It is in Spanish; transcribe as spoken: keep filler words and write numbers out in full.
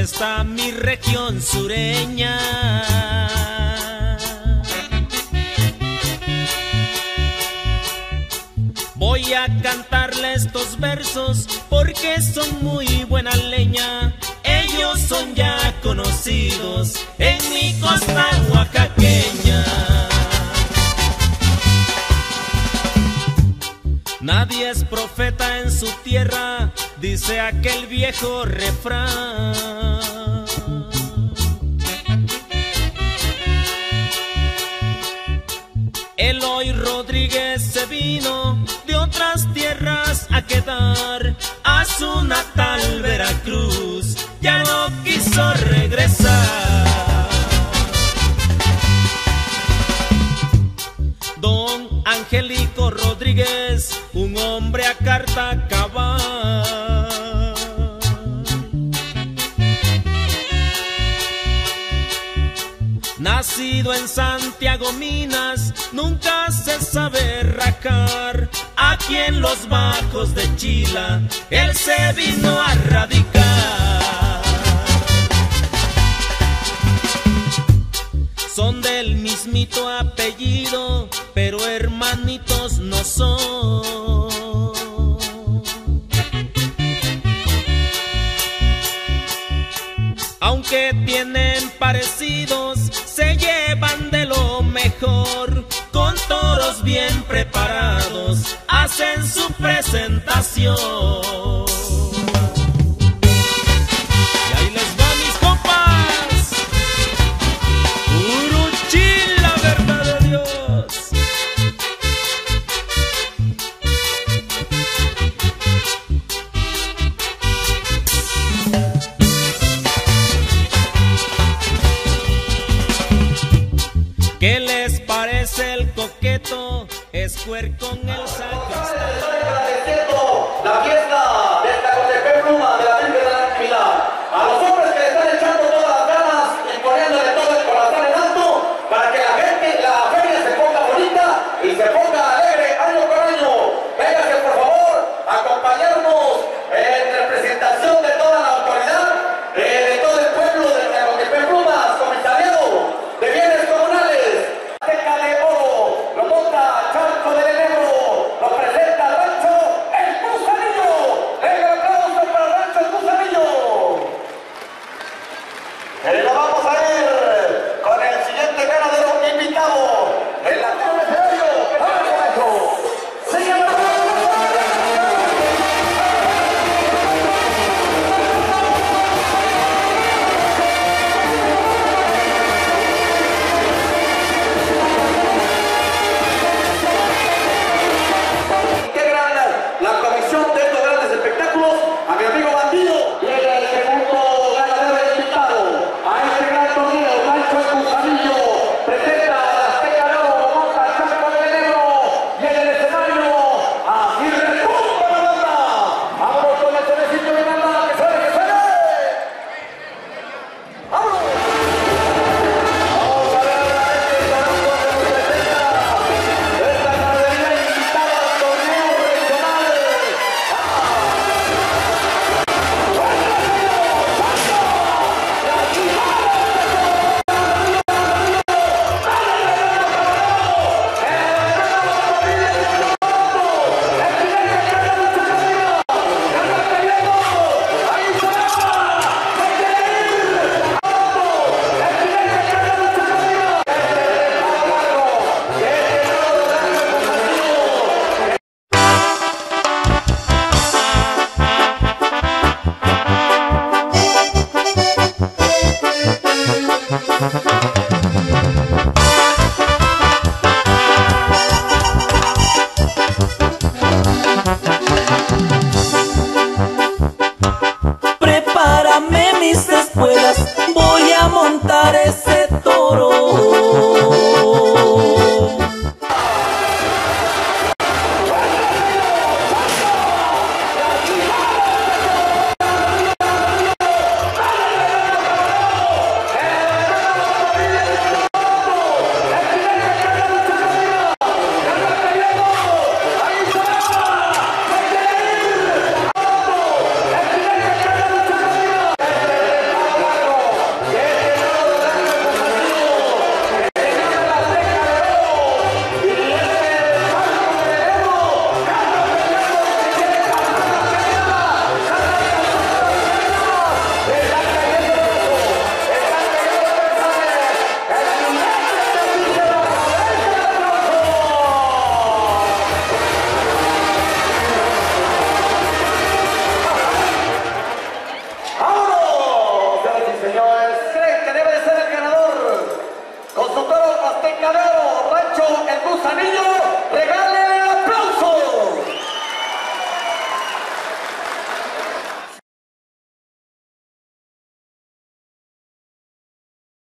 está mi región sureña. Voy a cantarle estos versos porque son muy buena leña. Ellos son ya conocidos en mi costa oaxaqueña. Nadie es profeta en su tierra, dice aquel viejo refrán. Eloy Rodríguez se vino de otras tierras a quedar a su natal Veracruz, ya no quiso regresar. Don Angélico Rodríguez, un hombre a carta cabal, nacido en Santiago, Minas, nunca se sabe rajar. Aquí en los bajos de Chila, él se vino a radicar. Son del mismito apellido, pero hermanitos no son. Aunque tienen parecidos, se llevan de lo mejor. Con toros bien preparados, hacen su presentación. Y ahí les va, mis compas. Puro Chila, verdad de Dios. ¿Qué les parece el coqueto? Escuer con el sacristán. Estoy agradeciendo la fiesta de esta Tlacotepec Pluma de la Virgen de la Natividad. A los hombres que le están echando todas las ganas y poniéndole todo el corazón en alto para que la gente, la feria se ponga bonita y se ponga alegre año con año. Véngase por favor a acompañarnos en representación de toda la autoridad, eh, de todo el pueblo de Tlacotepec Plumas, comisariado de bienes comunales. Teca de Oro, lo monta Charco del Negro, lo presenta Manzanillo, regala